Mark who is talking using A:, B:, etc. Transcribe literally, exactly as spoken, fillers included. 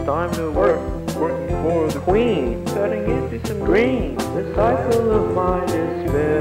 A: time to work, working for the queen, cutting into some green. The cycle of my despair